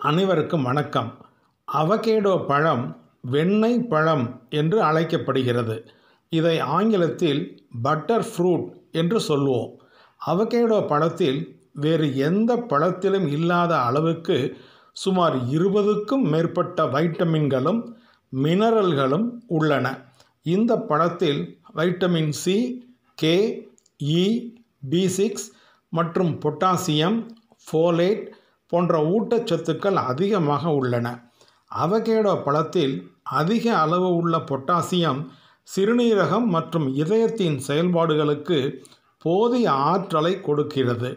அனைவருக்கும் வணக்கம். அவகேடோ பழம் வெண்ணெய் பழம் என்று அழைக்கப்படுகிறது. இதை ஆங்கிலத்தில் பட்டர் ஃப்ரூட் என்று சொல்வோம். அவகேடோ பழத்தில் வேறு எந்த பழத்திலும் இல்லாத அளவுக்கு சுமார் 20க்கும் மேற்பட்ட வைட்டமின்களும் மினரல்களும் உள்ளன. இந்த பழத்தில் வைட்டமின் சி, கே, இ, பி6 மற்றும் பொட்டாசியம், ஃபோலேட் போன்ற ஊட்டச்சத்துக்கள் அதிகமாக உள்ளன. அவகேடோ பழத்தில் அதிக அளவு உள்ள பொட்டாசியம் சிறுநீரகம் மற்றும் இதயத்தின் செயல்பாடுகளுக்கு போதிய ஆற்றலை கொடுக்கிறது.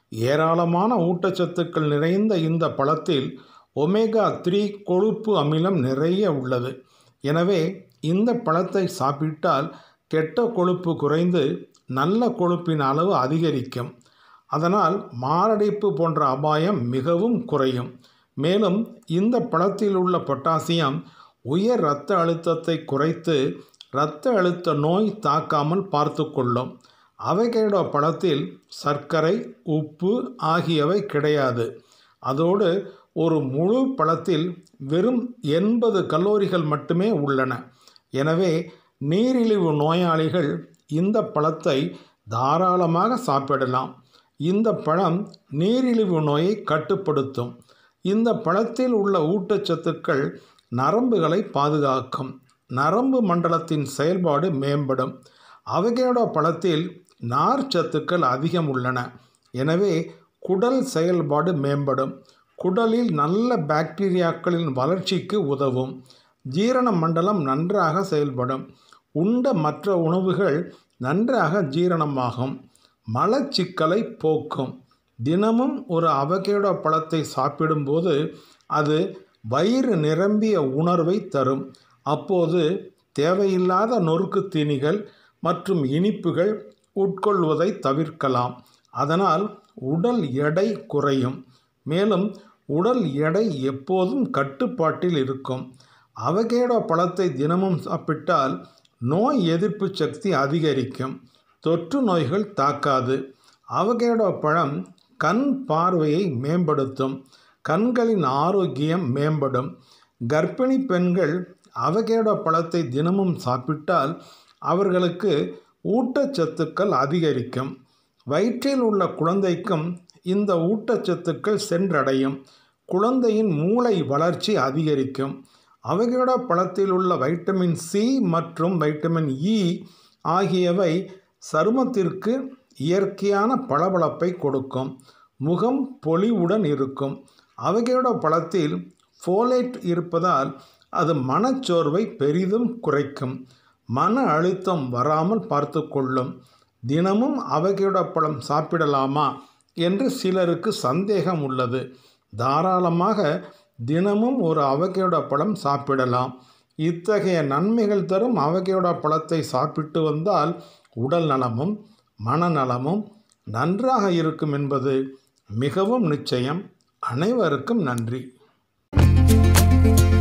ஏராளமான ஊட்டச்சத்துக்கள் நிறைந்த இந்த பழத்தில் ஒமேகா 3 கொழுப்பு அமிலம் நிறைய உள்ளது. எனவே இந்த பழத்தை சாப்பிட்டால் கெட்ட கொழுப்பு குறைந்து நல்ல கொழுப்பின் அளவு அதிகரிக்கும். அதனால் மாரடைப்பு போன்ற அபாயம் மிகவும் குறையும். மேலும் இந்த பழத்தில் உள்ள பொட்டாசியம் உயர் இரத்த அழுத்தத்தை குறைத்து இரத்த அழுத்த நோய் தாக்காமல் பார்த்து கொள்ளும். அவகேடோ பழத்தில் சர்க்கரை, உப்பு ஆகியவை கிடையாது. அதோடு ஒரு முழு பழத்தில் வெறும் 80 கலோரிகள் மட்டுமே உள்ளன. எனவே நீரிழிவு நோயாளிகள் இந்த பழத்தை தாராளமாக சாப்பிடலாம். இந்த பழம் நீரிழிவு நோயை கட்டுப்படுத்தும். இந்த பழத்தில் உள்ள ஊட்டச்சத்துக்கள் நரம்புகளை பாதுகாக்கும். நரம்பு மண்டலத்தின் செயல்பாடு மேம்படும். அவகேடோ பழத்தில் நார்ச்சத்துக்கள் அதிகம் உள்ளன. எனவே குடல் செயல்பாடு மேம்படும். குடலில் நல்ல பாக்டீரியாக்களின் வளர்ச்சிக்கு உதவும். ஜீரண மண்டலம் நன்றாக செயல்படும். உண்ட மற்ற உணவுகள் நன்றாக ஜீரணமாகும். மலச்சிக்கலை போக்கும். தினமும் ஒரு அவகேடோ பழத்தை சாப்பிடும்போது அது வயிறு நிரம்பிய உணர்வை தரும். அப்போது தேவையில்லாத நொறுக்கு தீனிகள் மற்றும் இனிப்புகள் உட்கொள்வதை தவிர்க்கலாம். அதனால் உடல் எடை குறையும். மேலும் உடல் எடை எப்போதும் கட்டுப்பாட்டில் இருக்கும். அவகேடோ பழத்தை தினமும் சாப்பிட்டால் நோய் எதிர்ப்பு சக்தி அதிகரிக்கும். தொற்று நோய்கள் தாக்காது. அவகேடோ பழம் கண் பார்வையை மேம்படுத்தும். கண்களின் ஆரோக்கியம் மேம்படும். கர்ப்பிணி பெண்கள் அவகேடோ பழத்தை தினமும் சாப்பிட்டால் அவர்களுக்கு ஊட்டச்சத்துக்கள் அதிகரிக்கும். வயிற்றில் உள்ள குழந்தைக்கும் இந்த ஊட்டச்சத்துக்கள் சென்றடையும். குழந்தையின் மூளை வளர்ச்சி அதிகரிக்கும். அவகேடோ பழத்தில் உள்ள வைட்டமின் சி மற்றும் வைட்டமின் இ ஆகியவை சருமத்திற்கு இயற்கையான பளபளப்பை கொடுக்கும். முகம் பொலிவுடன் இருக்கும். அவகேடோ பழத்தில் ஃபோலேட் இருப்பதால் அது மனச்சோர்வை பெரிதும் குறைக்கும். மன அழுத்தம் வராமல் பார்த்து கொள்ளும். தினமும் அவகேடோ பழம் சாப்பிடலாமா என்று சிலருக்கு சந்தேகம் உள்ளது. தாராளமாக தினமும் ஒரு அவகேடோ பழம் சாப்பிடலாம். இத்தகைய நன்மைகள் தரும் அவகேடோ பழத்தை சாப்பிட்டு வந்தால் உடல் நலமும் மனநலமும் நன்றாக இருக்கும் என்பது மிகவும் நிச்சயம். அனைவருக்கும் நன்றி.